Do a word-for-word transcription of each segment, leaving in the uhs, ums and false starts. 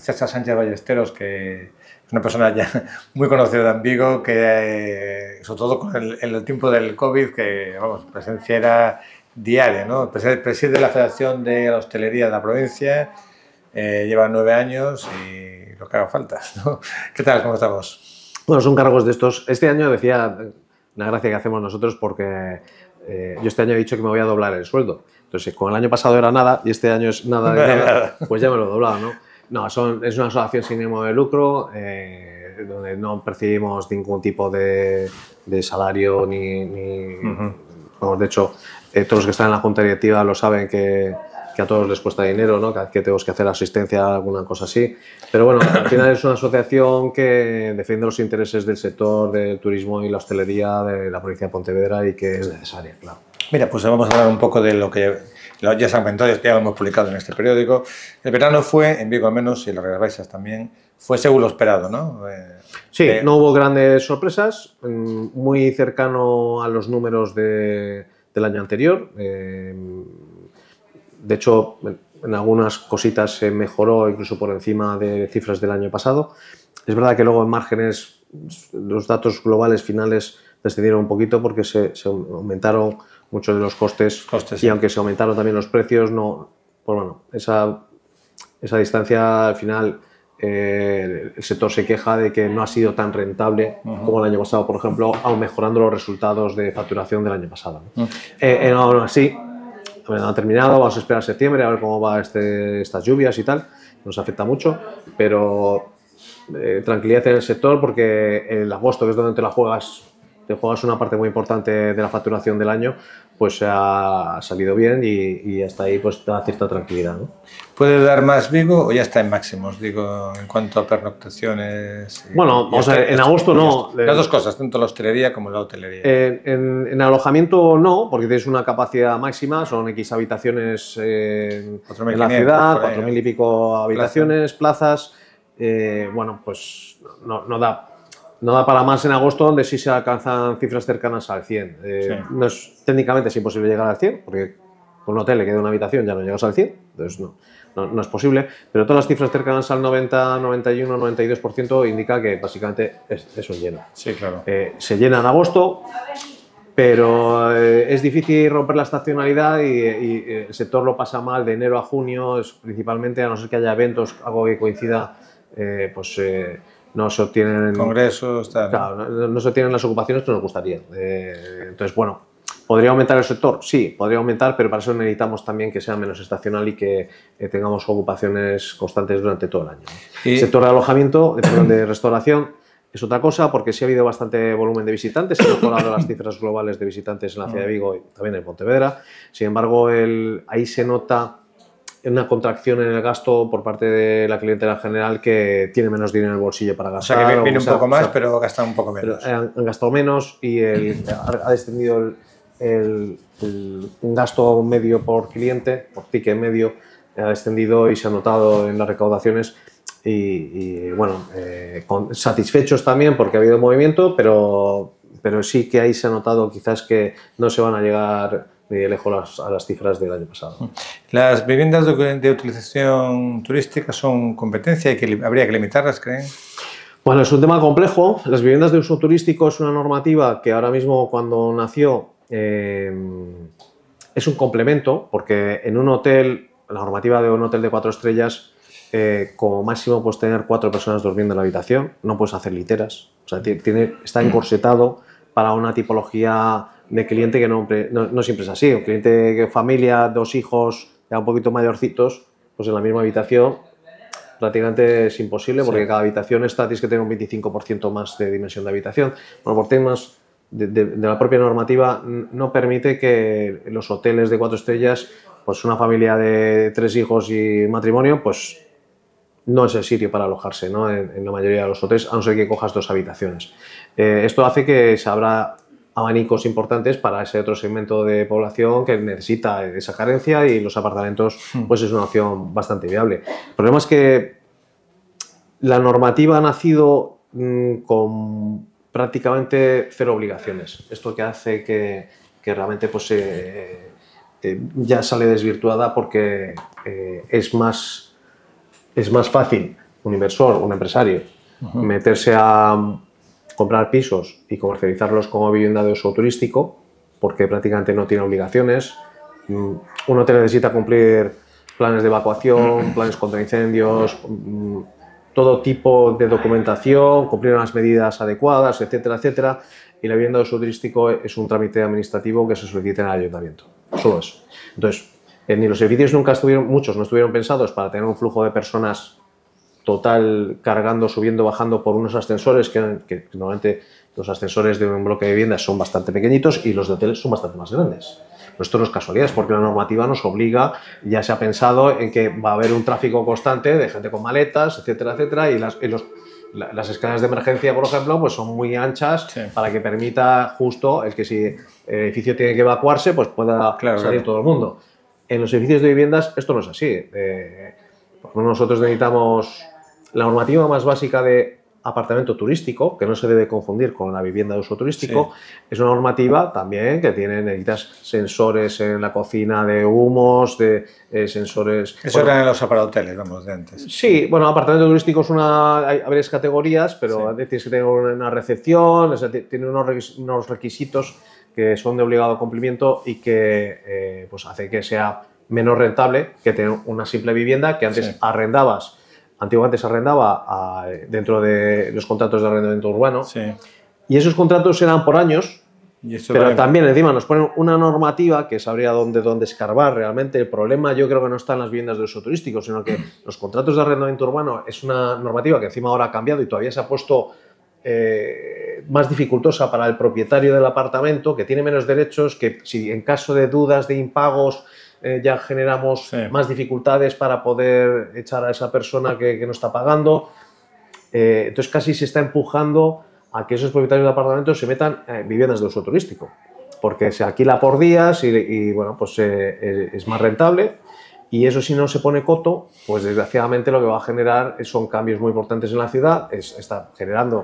César Sánchez Ballesteros, que es una persona ya muy conocida en Vigo, que eh, sobre todo con el, en el tiempo del COVID, que vamos, presencia era diaria, ¿no? Preside la Federación de la Hostelería de la provincia, eh, lleva nueve años y lo que haga falta, ¿no? ¿Qué tal? ¿Cómo estamos? Bueno, son cargos de estos. Este año decía una gracia que hacemos nosotros porque eh, yo este año he dicho que me voy a doblar el sueldo. Entonces, como el año pasado era nada y este año es nada de nada, pues ya me lo he doblado, ¿no? No, son, es una asociación sin ánimo de lucro, eh, donde no percibimos ningún tipo de, de salario ni... ni uh-huh. Vamos, de hecho, eh, todos los que están en la junta directiva lo saben que, que a todos les cuesta dinero, ¿no? Que, que tenemos que hacer asistencia, alguna cosa así. Pero bueno, al final es una asociación que defiende los intereses del sector del turismo y la hostelería de la provincia de Pontevedra y que es necesaria, claro. Mira, pues vamos a hablar un poco de lo que ya se ha comentado, ya lo hemos publicado en este periódico. El verano fue, en Vigo al menos, y en las Rías Baixas también, fue según lo esperado, ¿no? Eh, sí, eh, no hubo grandes sorpresas, muy cercano a los números de, del año anterior. Eh, de hecho, en algunas cositas se mejoró incluso por encima de cifras del año pasado. Es verdad que luego en márgenes los datos globales finales descendieron un poquito porque se, se aumentaron muchos de los costes, costes y sí. Aunque se aumentaron también los precios, no, pues bueno, esa, esa distancia al final eh, el sector se queja de que no ha sido tan rentable uh-huh. como el año pasado, por ejemplo, aún mejorando los resultados de facturación del año pasado. Uh-huh. eh, eh, aún así, bueno, ha terminado, vamos a esperar a septiembre a ver cómo va este, estas lluvias y tal, nos afecta mucho, pero eh, tranquilidad en el sector porque el agosto, que es donde te la juegas, te juegas una parte muy importante de la facturación del año, pues ha salido bien y, y hasta ahí pues da cierta tranquilidad, ¿no? ¿Puede dar más Vigo o ya está en máximos, digo, en cuanto a pernoctaciones? Y, bueno, y o sea, en agosto no. Las dos cosas, tanto la hostelería como la hotelería. En, en, en alojamiento no, porque tienes una capacidad máxima, son X habitaciones eh, en la ciudad, cuatro mil y pico habitaciones, plazas, eh, bueno, pues no, no da. No da para más en agosto, donde sí se alcanzan cifras cercanas al cien. Eh, sí. no es, técnicamente es imposible llegar al cien, porque con un hotel le queda una habitación ya no llegas al cien, entonces no, no, no es posible. Pero todas las cifras cercanas al noventa, noventa y uno, noventa y dos por ciento indica que básicamente es, es un lleno. Sí, claro. Eh, se llena en agosto, pero eh, es difícil romper la estacionalidad y, y el sector lo pasa mal de enero a junio, es principalmente, a no ser que haya eventos, algo que coincida, eh, pues... Eh, no se obtienen congresos, tal. Claro, no, no se obtienen las ocupaciones que nos gustaría. Eh, entonces, bueno, ¿podría aumentar el sector? Sí, podría aumentar, pero para eso necesitamos también que sea menos estacional y que eh, tengamos ocupaciones constantes durante todo el año. ¿Y? El sector de alojamiento, de, perdón, de restauración, es otra cosa porque sí ha habido bastante volumen de visitantes, se han mejorado las cifras globales de visitantes en la ciudad de Vigo y también en Pontevedra. Sin embargo, el, ahí se nota una contracción en el gasto por parte de la clientela general que tiene menos dinero en el bolsillo para gastar. O sea, que viene un poco más, o sea, pero gastan un poco menos. Han, han gastado menos y el, ha descendido el, el, el, un gasto medio por cliente, por ticket medio, ha descendido y se ha notado en las recaudaciones y, y bueno, eh, con, satisfechos también porque ha habido movimiento, pero, pero sí que ahí se ha notado quizás que no se van a llegar ni de lejos las, a las cifras del año pasado. ¿Las viviendas de, de utilización turística son competencia y que habría que limitarlas, creen? Bueno, es un tema complejo. Las viviendas de uso turístico es una normativa que ahora mismo, cuando nació, eh, es un complemento, porque en un hotel, la normativa de un hotel de cuatro estrellas, eh, como máximo puedes tener cuatro personas durmiendo en la habitación, no puedes hacer literas. O sea, tiene, está encorsetado para una tipología de cliente que no, no, no siempre es así. Un cliente que familia, dos hijos, ya un poquito mayorcitos, pues en la misma habitación prácticamente es imposible porque sí. Cada habitación está, tienes que tener un veinticinco por ciento más de dimensión de habitación. Bueno, por temas de, de, de la propia normativa no permite que los hoteles de cuatro estrellas, pues una familia de tres hijos y matrimonio, pues no es el sitio para alojarse, ¿no? en, en la mayoría de los hoteles, a no ser que cojas dos habitaciones. Eh, esto hace que se abra abanicos importantes para ese otro segmento de población que necesita esa carencia y los apartamentos pues es una opción bastante viable. El problema es que la normativa ha nacido mmm, con prácticamente cero obligaciones. Esto que hace que, que realmente pues, eh, eh, ya sale desvirtuada porque eh, es, más, es más fácil un inversor, un empresario, uh-huh. meterse a comprar pisos y comercializarlos como vivienda de uso turístico, porque prácticamente no tiene obligaciones. Un hotel necesita cumplir planes de evacuación, planes contra incendios, todo tipo de documentación, cumplir unas medidas adecuadas, etcétera, etcétera. Y la vivienda de uso turístico es un trámite administrativo que se solicita en el ayuntamiento. Solo eso. Entonces, eh, ni los edificios nunca estuvieron, muchos no estuvieron pensados para tener un flujo de personas total, cargando, subiendo, bajando por unos ascensores que, que normalmente los ascensores de un bloque de viviendas son bastante pequeñitos y los de hoteles son bastante más grandes. Pero esto no es casualidad, es porque la normativa nos obliga, ya se ha pensado en que va a haber un tráfico constante de gente con maletas, etcétera, etcétera, y, las, y los, la, las escaleras de emergencia, por ejemplo, pues son muy anchas, sí, para que permita justo el que si el edificio tiene que evacuarse, pues pueda claro, salir claro. todo el mundo. En los edificios de viviendas esto no es así. Eh, por ejemplo, nosotros necesitamos la normativa más básica de apartamento turístico, que no se debe confundir con la vivienda de uso turístico, sí. es una normativa también que tiene, necesitas sensores en la cocina de humos, de eh, sensores... Eso bueno, eran los apartahoteles, vamos, de antes. Sí, bueno, apartamento turístico es una... hay varias categorías, pero sí. tienes que tener una recepción, o sea, tiene unos, unos requisitos que son de obligado cumplimiento y que eh, pues hace que sea menos rentable que tener una simple vivienda que antes sí. arrendabas. Antiguamente se arrendaba a, dentro de los contratos de arrendamiento urbano sí. y esos contratos eran por años, y pero vale. también encima nos ponen una normativa que sabría dónde, dónde escarbar realmente. El problema yo creo que no está en las viviendas de uso turístico, sino que los contratos de arrendamiento urbano es una normativa que encima ahora ha cambiado y todavía se ha puesto eh, más dificultosa para el propietario del apartamento, que tiene menos derechos, que si en caso de dudas de impagos Eh, ya generamos sí. más dificultades para poder echar a esa persona que, que no está pagando. Eh, entonces casi se está empujando a que esos propietarios de apartamentos se metan en viviendas de uso turístico, porque se alquila por días y, y bueno, pues eh, es más rentable. Y eso, si no se pone coto, pues desgraciadamente lo que va a generar son cambios muy importantes en la ciudad. Es, está generando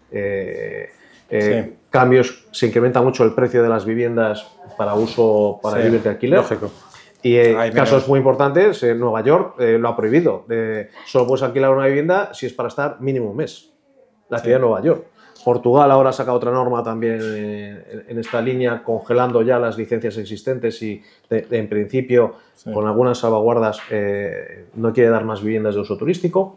eh, eh, sí. cambios, se incrementa mucho el precio de las viviendas para uso, para sí. vivir de alquiler. Lógico. Y eh, casos menos. muy importantes, eh, Nueva York eh, lo ha prohibido. Eh, solo puedes alquilar una vivienda si es para estar mínimo un mes. La ciudad sí. de Nueva York. Portugal ahora saca otra norma también eh, en esta línea, congelando ya las licencias existentes y de, de, en principio, sí. con algunas salvaguardas, eh, no quiere dar más viviendas de uso turístico.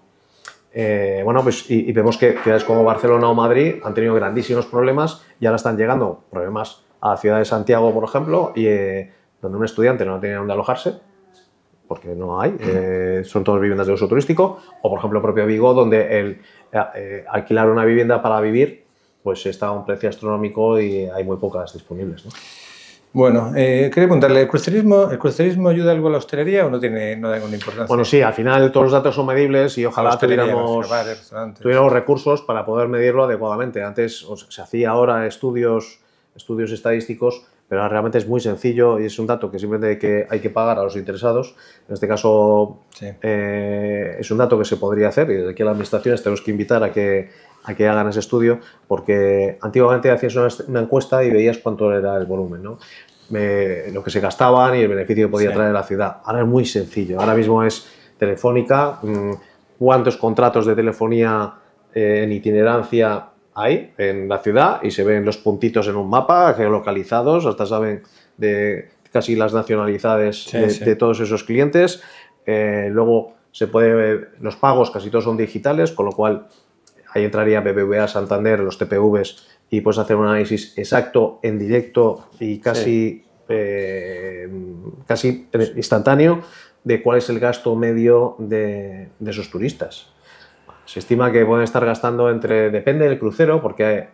Eh, bueno, pues y, y vemos que ciudades como Barcelona o Madrid han tenido grandísimos problemas y ahora están llegando problemas a la ciudad de Santiago, por ejemplo, y eh, donde un estudiante no tiene dónde alojarse, porque no hay, eh, son todas viviendas de uso turístico, o por ejemplo propio Vigo, donde el eh, alquilar una vivienda para vivir pues está a un precio astronómico y hay muy pocas disponibles, ¿no? Bueno, eh, quería preguntarle, ¿el crucerismo, ¿el crucerismo ayuda algo a la hostelería o no tiene, no da ninguna importancia? Bueno, sí, al final todos los datos son medibles y ojalá tuviéramos, tuviéramos recursos para poder medirlo adecuadamente. Antes o sea, se hacía ahora estudios, estudios estadísticos, pero realmente es muy sencillo y es un dato que simplemente hay que, hay que pagar a los interesados. En este caso sí. eh, es un dato que se podría hacer y desde aquí a las administraciones tenemos que invitar a que, a que hagan ese estudio, porque antiguamente hacías una, una encuesta y veías cuánto era el volumen, ¿no? Eh, lo que se gastaban y el beneficio que podía sí. traer a la ciudad. Ahora es muy sencillo, ahora mismo es Telefónica, mmm, cuántos contratos de telefonía eh, en itinerancia hay en la ciudad y se ven los puntitos en un mapa geolocalizados, hasta saben de casi las nacionalidades sí, de, sí. de todos esos clientes. Eh, luego se puede ver, los pagos casi todos son digitales, con lo cual ahí entraría B B V A, Santander, los T P Vs y puedes hacer un análisis exacto en directo y casi, sí. eh, casi instantáneo de cuál es el gasto medio de, de esos turistas. Se estima que pueden estar gastando entre, depende del crucero, porque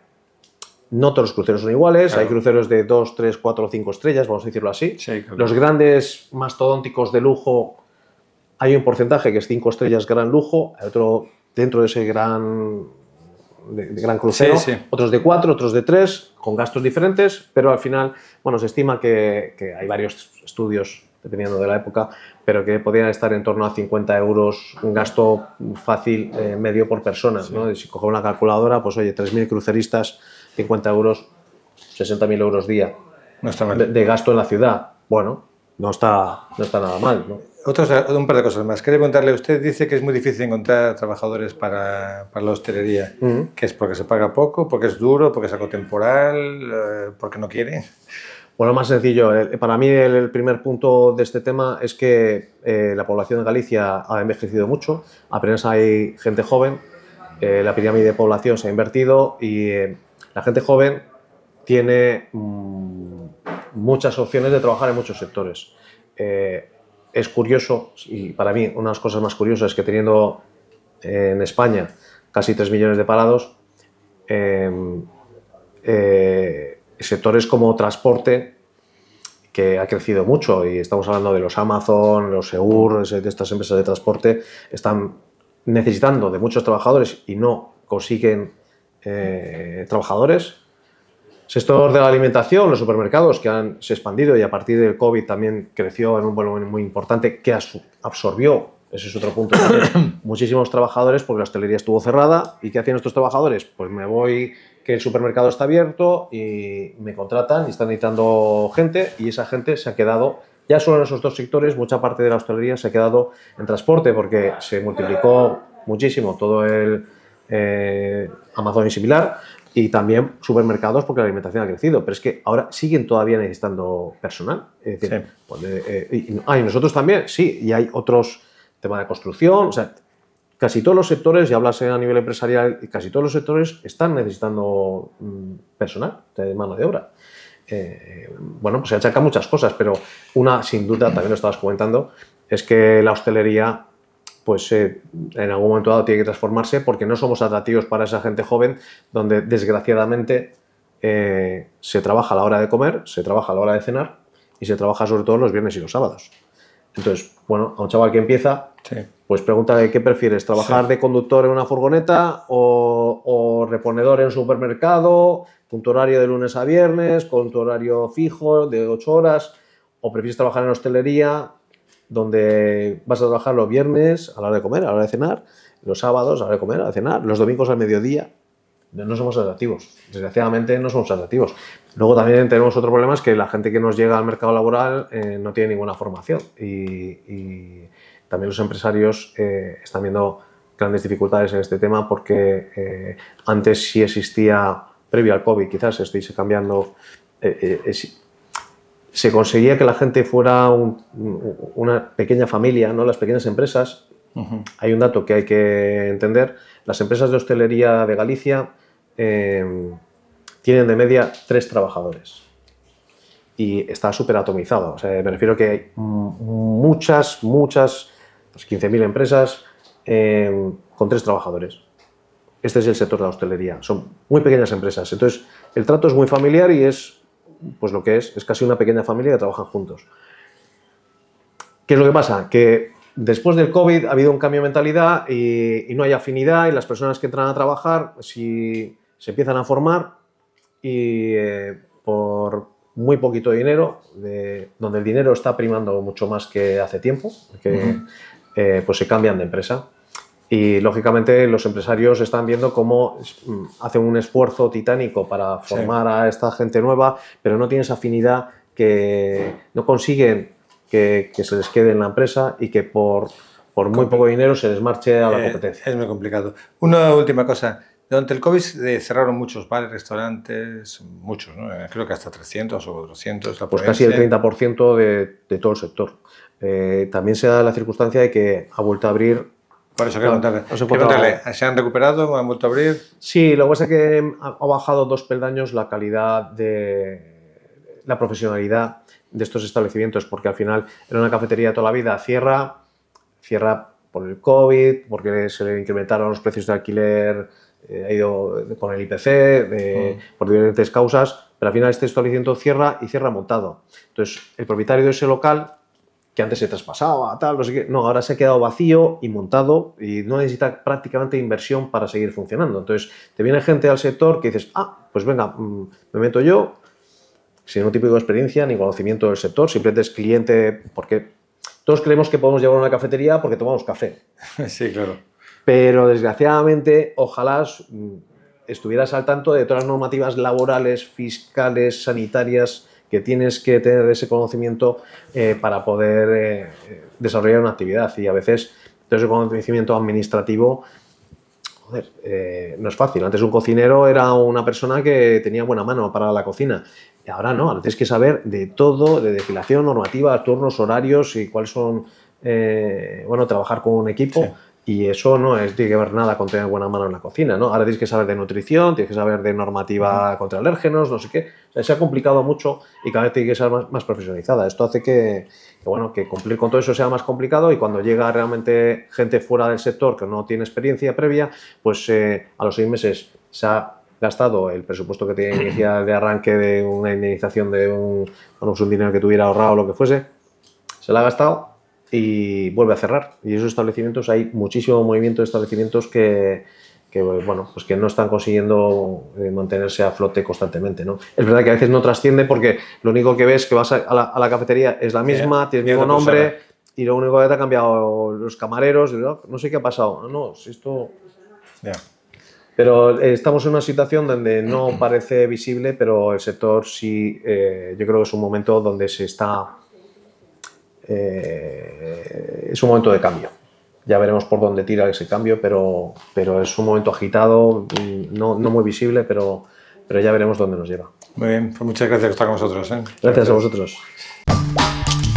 no todos los cruceros son iguales, claro. hay cruceros de dos, tres, cuatro o cinco estrellas, vamos a decirlo así. Sí, claro. Los grandes mastodónticos de lujo, hay un porcentaje que es cinco estrellas gran lujo, hay otro dentro de ese gran, de, de gran crucero, sí, sí. otros de cuatro, otros de tres, con gastos diferentes, pero al final, bueno, se estima que, que hay varios estudios dependiendo de la época, pero que podrían estar en torno a cincuenta euros, un gasto fácil eh, medio por persona, sí. ¿no? Si cojo una calculadora, pues oye, tres mil cruceristas, cincuenta euros, sesenta mil euros día no está mal. De, de gasto en la ciudad. Bueno, no está, no está nada mal, ¿no? Otros, un par de cosas más. Quería preguntarle, usted dice que es muy difícil encontrar trabajadores para, para la hostelería. Uh-huh. ¿Que es porque se paga poco, porque es duro, porque es algo temporal, eh, porque no quiere? Bueno, más sencillo. Para mí el primer punto de este tema es que eh, la población de Galicia ha envejecido mucho, apenas hay gente joven, eh, la pirámide de población se ha invertido y eh, la gente joven tiene mmm, muchas opciones de trabajar en muchos sectores. Eh, es curioso, y para mí una de las cosas más curiosas es que teniendo eh, en España casi tres millones de parados, eh, eh, sectores como transporte, que ha crecido mucho, y estamos hablando de los Amazon, los Segur, de estas empresas de transporte, están necesitando de muchos trabajadores y no consiguen eh, trabajadores. Sector de la alimentación, los supermercados que han se expandido y a partir del COVID también creció en un volumen muy importante que absorbió, ese es otro punto, muchísimos trabajadores porque la hostelería estuvo cerrada. ¿Y qué hacían estos trabajadores? Pues me voy, que el supermercado está abierto y me contratan y están necesitando gente, y esa gente se ha quedado, ya solo en esos dos sectores, mucha parte de la hostelería se ha quedado en transporte porque se multiplicó muchísimo todo el eh, Amazon y similar. Y también supermercados porque la alimentación ha crecido, pero es que ahora siguen todavía necesitando personal. Es decir, sí. pues, eh, eh, y, ah, y nosotros también, sí, y hay otros temas de construcción, o sea, casi todos los sectores, y hablas a nivel empresarial, casi todos los sectores están necesitando mm, personal, de mano de obra. Eh, bueno, pues se achacan muchas cosas, pero una, sin duda, también lo estabas comentando, es que la hostelería pues eh, en algún momento dado tiene que transformarse porque no somos atractivos para esa gente joven, donde desgraciadamente eh, se trabaja a la hora de comer, se trabaja a la hora de cenar y se trabaja sobre todo los viernes y los sábados. Entonces, bueno, a un chaval que empieza, sí. pues pregúntale qué prefieres, trabajar sí. de conductor en una furgoneta o, o reponedor en un supermercado, con tu horario de lunes a viernes, con tu horario fijo de ocho horas, o prefieres trabajar en hostelería, donde vas a trabajar los viernes a la hora de comer, a la hora de cenar, los sábados a la hora de comer, a la hora de cenar, los domingos al mediodía. No somos atractivos, desgraciadamente no somos atractivos. Luego también tenemos otro problema, es que la gente que nos llega al mercado laboral eh, no tiene ninguna formación y, y también los empresarios eh, están viendo grandes dificultades en este tema porque eh, antes sí existía, previo al COVID, quizás estéis cambiando, eh, eh, se conseguía que la gente fuera un, una pequeña familia, ¿no? Las pequeñas empresas. Uh-huh. Hay un dato que hay que entender. Las empresas de hostelería de Galicia eh, tienen de media tres trabajadores. Y está súper atomizado. O sea, me refiero que hay muchas, muchas, pues quince mil empresas eh, con tres trabajadores. Este es el sector de la hostelería. Son muy pequeñas empresas. Entonces, el trato es muy familiar y es pues lo que es, es casi una pequeña familia que trabajan juntos. ¿Qué es lo que pasa? Que después del COVID ha habido un cambio de mentalidad y, y no hay afinidad, y las personas que entran a trabajar si se empiezan a formar y eh, por muy poquito dinero, de, donde el dinero está primando mucho más que hace tiempo, que, uh-huh. eh, pues se cambian de empresa. Y, lógicamente, los empresarios están viendo cómo hacen un esfuerzo titánico para formar sí. a esta gente nueva, pero no tienen esa afinidad, que no consiguen que, que se les quede en la empresa y que por, por muy poco dinero se les marche a la competencia. Eh, es muy complicado. Una última cosa. Durante el COVID eh, cerraron muchos bares, restaurantes, muchos, ¿no? Creo que hasta trescientos o doscientos. La pues casi el treinta por ciento de, de todo el sector. Eh, también se da la circunstancia de que ha vuelto a abrir. Por eso quiero preguntarle, no se, preguntarle, ¿se han recuperado? ¿Han vuelto a abrir? Sí, lo que pasa es que ha bajado dos peldaños la calidad de la profesionalidad de estos establecimientos, porque al final era una cafetería toda la vida, cierra, cierra por el COVID, porque se le incrementaron los precios de alquiler, eh, ha ido con el I P C, de, mm. por diferentes causas, pero al final este establecimiento cierra y cierra montado. Entonces, el propietario de ese local, que antes se traspasaba, tal, no sé qué, no, ahora se ha quedado vacío y montado y no necesita prácticamente inversión para seguir funcionando. Entonces, te viene gente al sector que dices, ah, pues venga, me meto yo, sin ningún tipo de experiencia ni conocimiento del sector, simplemente es cliente, porque todos creemos que podemos llevar a una cafetería porque tomamos café. Sí, claro. Pero, desgraciadamente, ojalá estuvieras al tanto de todas las normativas laborales, fiscales, sanitarias que tienes que tener ese conocimiento eh, para poder eh, desarrollar una actividad, y a veces todo ese conocimiento administrativo, joder, eh, no es fácil. Antes un cocinero era una persona que tenía buena mano para la cocina, y ahora no, ahora tienes que saber de todo, de legislación, normativa, turnos, horarios y cuáles son, eh, bueno, trabajar con un equipo. Sí. Y eso no es, tiene que ver nada con tener buena mano en la cocina, ¿no? Ahora tienes que saber de nutrición, tienes que saber de normativa contra alérgenos, no sé qué. O sea, se ha complicado mucho y cada vez tiene que ser más, más profesionalizada. Esto hace que, que, bueno, que cumplir con todo eso sea más complicado, y cuando llega realmente gente fuera del sector que no tiene experiencia previa, pues eh, a los seis meses se ha gastado el presupuesto que tenía inicial de arranque de una indemnización de un, bueno, pues un dinero que tuviera ahorrado o lo que fuese, se lo ha gastado y vuelve a cerrar. Y esos establecimientos, hay muchísimo movimiento de establecimientos que, que, bueno, pues que no están consiguiendo mantenerse a flote constantemente, ¿no? Es verdad que a veces no trasciende, porque lo único que ves que vas a la, a la cafetería es la misma, yeah, tiene el mismo nombre, persona. Y lo único que te ha cambiado los camareros, no, no sé qué ha pasado, no, si esto... Yeah. Pero eh, estamos en una situación donde no parece visible, pero el sector sí, eh, yo creo que es un momento donde se está... Eh, es un momento de cambio. Ya veremos por dónde tira ese cambio, pero, pero es un momento agitado, no, no muy visible, pero, pero ya veremos dónde nos lleva. Muy bien, pues muchas gracias por estar con nosotros, ¿eh? Gracias, gracias a vosotros.